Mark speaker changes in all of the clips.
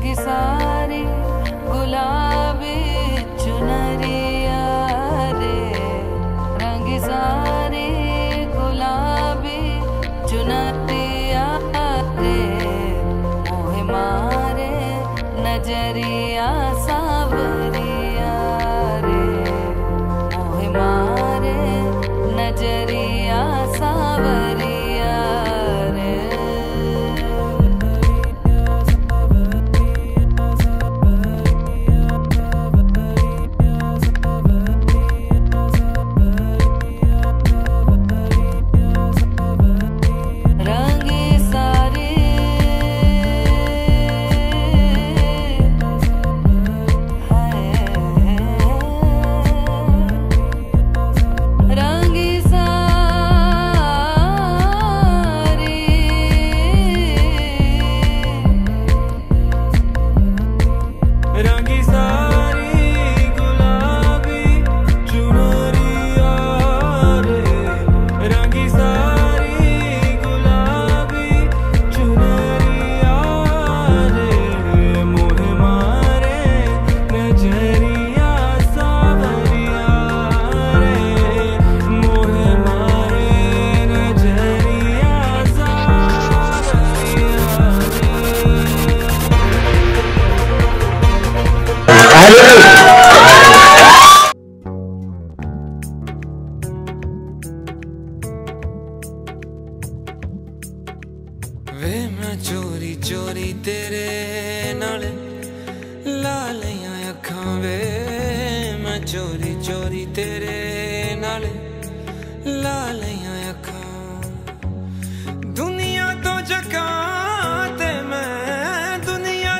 Speaker 1: रंगी सारी गुलाबी चुनरिया रे, रंगी सारी गुलाबी चुनरिया रे, मोहे मारे नजरिया सावरिया रे, मोहे मारे नजरिया सावरिया रे। रंगी सारी रंगी सारी
Speaker 2: रंगी सारी गुलाबी चुनरिया रे, रंगी सारी गुलाबी चुनरिया रे, मोहे मारे नजरिया सावरिया रे, मोहे मारे नजरिया सावरिया वे मैं चोरी चोरी तेरे नाल ला लियां अखां वे, मैं चोरी चोरी तेरे नाल ला लियां अखां, दुनिया तो जगा ते मैं दुनिया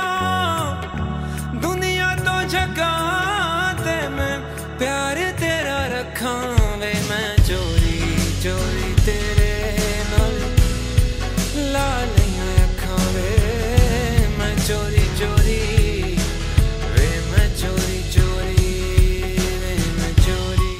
Speaker 2: तो जगा ते मैं प्यार तेरा रखां वे, मैं चोरी चोरी तेरे नाल ला लियां अखां वे, मैं चोरी चोरी वे, मैं चोरी चोरी वे, मैं चोरी।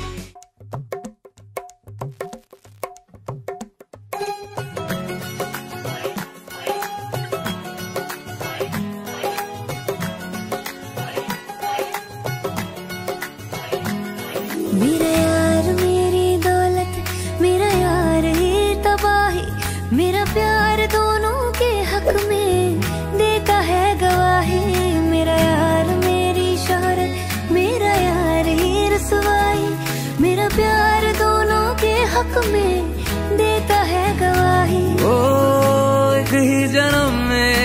Speaker 3: मेरा यार मेरी दौलत, मेरा यार ही तबाही, मेरा प्यार दोनों के हक में देता है गवाही, मेरा यार मेरी शोहरत, मेरा यार ही रसवाई, मेरा प्यार दोनों के हक में देता है गवाही।
Speaker 1: ओ एक ही जन्म में,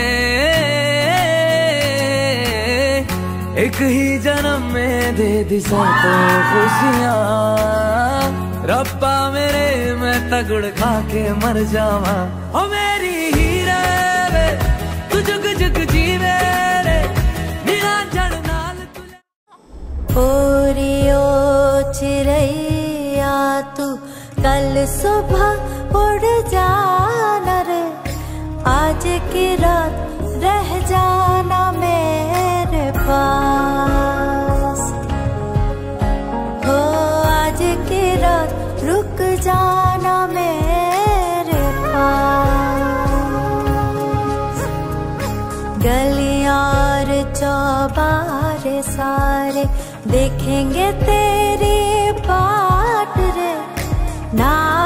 Speaker 1: एक ही जन्म में दे दी सबको खुशियाँ, रब्बा मेरे मैं तगड़ खा के मर जावा, ओ मेरी हीरे वे तू जुग जुग जीवे रे, मेरा जड़ नाल तुझे।
Speaker 3: ओरियो चिड़ैया तू कल सुबह उड़ जाना रे, आज की रात रह जाना मेरे पास, हो आज की रात रुक जाना मेरे पास, गलियां और चौबारे सारे देखेंगे तेरी बाट रे, ना